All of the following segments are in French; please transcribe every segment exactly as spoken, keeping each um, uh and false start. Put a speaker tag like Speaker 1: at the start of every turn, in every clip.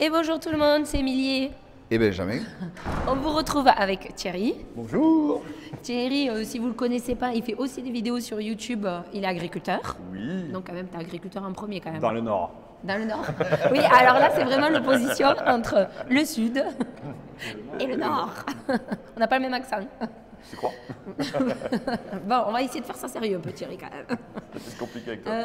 Speaker 1: Et bonjour tout le monde, c'est Émilie.
Speaker 2: Et Benjamin.
Speaker 1: On vous retrouve avec Thierry.
Speaker 2: Bonjour.
Speaker 1: Thierry, euh, si vous ne le connaissez pas, il fait aussi des vidéos sur YouTube. Il est agriculteur.
Speaker 2: Oui.
Speaker 1: Donc quand même, tu es agriculteur en premier quand même.
Speaker 2: Dans le Nord.
Speaker 1: Dans le Nord. Oui, alors là, c'est vraiment l'opposition entre le Sud et le Nord. On n'a pas le même accent.
Speaker 2: Tu crois?
Speaker 1: Bon, on va essayer de faire ça sérieux un peu, Thierry, quand même.
Speaker 2: C'est compliqué avec toi.
Speaker 1: Euh...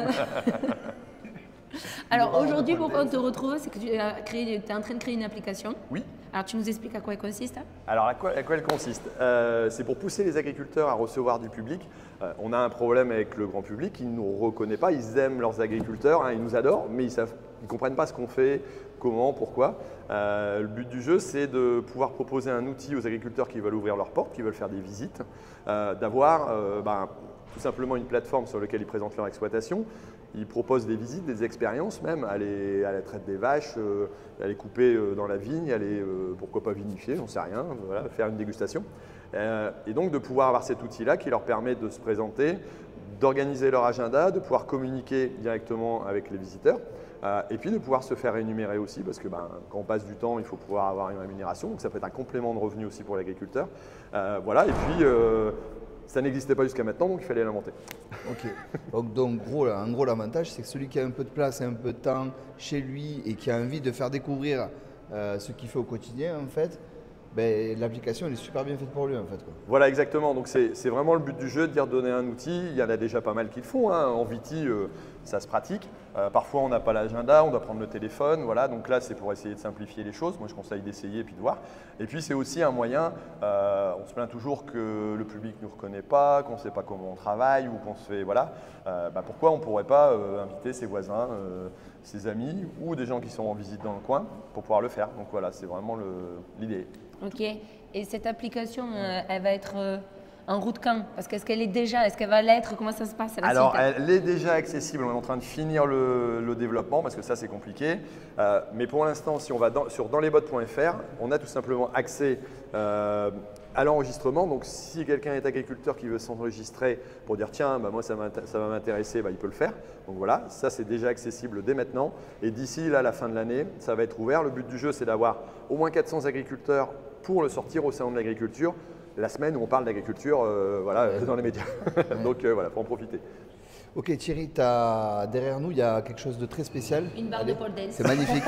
Speaker 1: Alors aujourd'hui, pourquoi on te retrouve, c'est que tu as créé, tu es en train de créer une application.
Speaker 2: Oui.
Speaker 1: Alors tu nous expliques à quoi elle consiste?
Speaker 2: Alors à quoi, à quoi elle consiste? euh, C'est pour pousser les agriculteurs à recevoir du public. Euh, on a un problème avec le grand public, ils ne nous reconnaissent pas, ils aiment leurs agriculteurs, hein, ils nous adorent, mais ils ne comprennent pas ce qu'on fait, comment, pourquoi. Euh, le but du jeu, c'est de pouvoir proposer un outil aux agriculteurs qui veulent ouvrir leurs portes, qui veulent faire des visites, euh, d'avoir euh, ben, tout simplement une plateforme sur laquelle ils présentent leur exploitation. Ils proposent des visites, des expériences même, aller à la traite des vaches, euh, aller couper euh, dans la vigne, aller, euh, pourquoi pas vinifier, j'en sais rien, voilà, faire une dégustation. Euh, et donc de pouvoir avoir cet outil-là qui leur permet de se présenter, d'organiser leur agenda, de pouvoir communiquer directement avec les visiteurs, euh, et puis de pouvoir se faire rémunérer aussi, parce que ben, quand on passe du temps, il faut pouvoir avoir une rémunération, donc ça peut être un complément de revenu aussi pour l'agriculteur. Euh, voilà, et puis euh, ça n'existait pas jusqu'à maintenant, donc il fallait l'inventer.
Speaker 3: Ok, donc, donc gros, là, en gros l'avantage c'est que celui qui a un peu de place et un peu de temps chez lui et qui a envie de faire découvrir euh, ce qu'il fait au quotidien en fait, ben, l'application elle est super bien faite pour lui en fait, quoi.
Speaker 2: Voilà exactement, donc c'est vraiment le but du jeu de dire donner un outil, il y en a déjà pas mal qui le font, hein. En Viti euh, ça se pratique, euh, parfois on n'a pas l'agenda, on doit prendre le téléphone, voilà, donc là c'est pour essayer de simplifier les choses, moi je conseille d'essayer et puis de voir. Et puis c'est aussi un moyen, euh, on se plaint toujours que le public ne nous reconnaît pas, qu'on ne sait pas comment on travaille ou qu'on se fait, voilà, euh, bah pourquoi on ne pourrait pas euh, inviter ses voisins, euh, ses amis ou des gens qui sont en visite dans le coin pour pouvoir le faire, donc voilà, c'est vraiment l'idée.
Speaker 1: Ok, et cette application, euh, elle va être euh, en route quand? Parce qu'est-ce qu'elle est déjà, est-ce qu'elle va l'être? Comment ça se passe à la
Speaker 2: Alors,
Speaker 1: site?
Speaker 2: elle est déjà accessible, on est en train de finir le, le développement parce que ça c'est compliqué. Euh, mais pour l'instant, si on va dans, sur dans les bottes point F R, on a tout simplement accès euh, à l'enregistrement. Donc si quelqu'un est agriculteur qui veut s'enregistrer pour dire tiens, bah, moi ça, ça va m'intéresser, bah, il peut le faire. Donc voilà, ça c'est déjà accessible dès maintenant. Et d'ici là, la fin de l'année, ça va être ouvert. Le but du jeu, c'est d'avoir au moins quatre cents agriculteurs pour le sortir au salon de l'agriculture, la semaine où on parle d'agriculture euh, voilà, dans les médias. Donc euh, voilà, il faut en profiter.
Speaker 3: Ok Thierry, as, derrière nous il y a quelque chose de très spécial.
Speaker 1: Une barre
Speaker 3: Allez.
Speaker 1: de pole dance.
Speaker 3: C'est magnifique.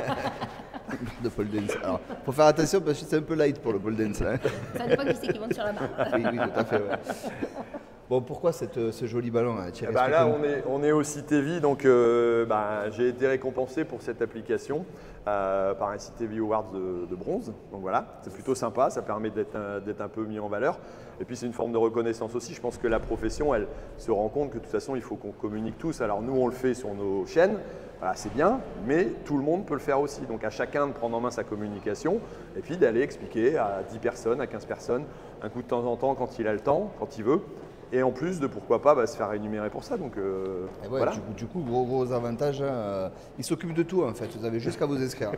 Speaker 3: Une barre de pole dance. Alors, faut faire attention parce que c'est un peu light pour le pole dance. Hein.
Speaker 1: Ça dépend qui c'est qui monte sur la barre.
Speaker 3: Oui, oui, tout à fait. Ouais. Bon, pourquoi cette, ce joli ballon, hein, Thierry?
Speaker 2: Eh ben là, on est, on est au Citevi, donc euh, bah, j'ai été récompensé pour cette application euh, par un Citevi Awards de, de bronze. Donc voilà, c'est plutôt sympa, ça permet d'être un, un peu mis en valeur. Et puis c'est une forme de reconnaissance aussi. Je pense que la profession, elle se rend compte que de toute façon, il faut qu'on communique tous. Alors nous, on le fait sur nos chaînes, voilà, c'est bien, mais tout le monde peut le faire aussi. Donc à chacun de prendre en main sa communication et puis d'aller expliquer à dix personnes, à quinze personnes, un coup de temps en temps quand il a le temps, quand il veut. Et en plus de pourquoi pas bah, se faire rémunérer pour ça. Donc, euh,
Speaker 3: ouais,
Speaker 2: voilà.
Speaker 3: du, coup, du coup, gros, gros avantage, hein. Il s'occupe de tout en fait, vous avez juste qu'à vous inscrire.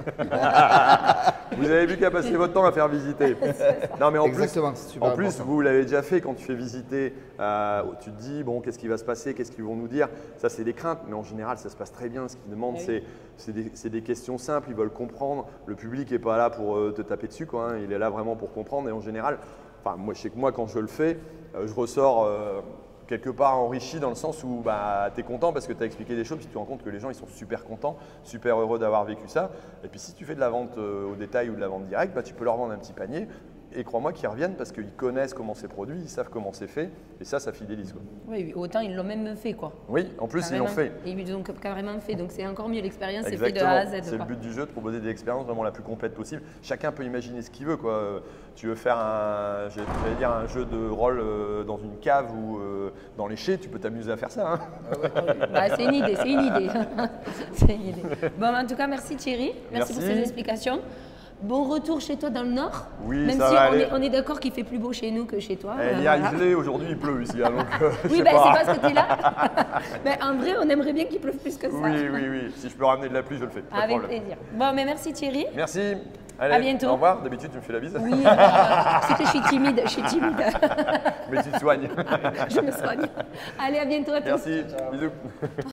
Speaker 2: Vous avez vu qu'à passer votre temps à faire visiter. Non, mais en
Speaker 3: Exactement,
Speaker 2: plus,
Speaker 3: c'est super
Speaker 2: en plus
Speaker 3: important.
Speaker 2: vous l'avez déjà fait quand tu fais visiter, euh, tu te dis bon, qu'est-ce qui va se passer, qu'est-ce qu'ils vont nous dire. Ça, c'est des craintes, mais en général, ça se passe très bien. Ce qu'ils demandent,
Speaker 1: oui.
Speaker 2: c'est des, des questions simples, ils veulent comprendre. Le public n'est pas là pour euh, te taper dessus, quoi, hein. Il est là vraiment pour comprendre. Et en général, enfin, moi, je sais que moi, quand je le fais, euh, je ressors euh, quelque part enrichi dans le sens où bah, tu es content parce que tu as expliqué des choses, puis tu te rends compte que les gens ils sont super contents, super heureux d'avoir vécu ça. Et puis si tu fais de la vente euh, au détail ou de la vente directe, bah, tu peux leur vendre un petit panier. Et crois-moi qu'ils reviennent parce qu'ils connaissent comment c'est produit, ils savent comment c'est fait. Et ça, ça fidélise, quoi.
Speaker 1: Oui, autant ils l'ont même fait, quoi.
Speaker 2: Oui, en plus
Speaker 1: Carrément.
Speaker 2: ils l'ont fait.
Speaker 1: Ils l'ont carrément fait, donc c'est encore mieux, l'expérience est faite de A à Z.
Speaker 2: C'est le but du jeu, de proposer des expériences vraiment la plus complète possible. Chacun peut imaginer ce qu'il veut, quoi. Tu veux faire un, j'allais dire un jeu de rôle euh, dans une cave ou euh, dans les chais, tu peux t'amuser à faire ça. Hein.
Speaker 1: Bah, c'est une idée, c'est une idée. C'est une idée. Bon, en tout cas, merci Thierry, merci,
Speaker 2: Merci.
Speaker 1: pour ces explications. Bon retour chez toi dans le Nord.
Speaker 2: Oui,
Speaker 1: même
Speaker 2: ça
Speaker 1: si
Speaker 2: va
Speaker 1: on
Speaker 2: aller.
Speaker 1: est, on est d'accord qu'il fait plus beau chez nous que chez toi.
Speaker 2: Eh,
Speaker 1: euh,
Speaker 2: hier
Speaker 1: voilà.
Speaker 2: il gelait, aujourd'hui il pleut ici. Hein, donc, euh, je
Speaker 1: Oui,
Speaker 2: sais
Speaker 1: bah,
Speaker 2: pas.
Speaker 1: c'est parce que tu es là. Mais en vrai, on aimerait bien qu'il pleuve plus que ça.
Speaker 2: Oui, oui, oui. Si je peux ramener de la pluie, je le fais. Pas de
Speaker 1: Avec
Speaker 2: problème.
Speaker 1: plaisir. Bon, mais merci Thierry.
Speaker 2: Merci. Allez,
Speaker 1: À bientôt.
Speaker 2: Au revoir. D'habitude, tu me fais la bise.
Speaker 1: Oui, euh, c'est que je suis timide, je suis timide.
Speaker 2: Mais tu te soignes.
Speaker 1: Je me soigne. Allez, à bientôt à tous.
Speaker 2: Merci. Bisous.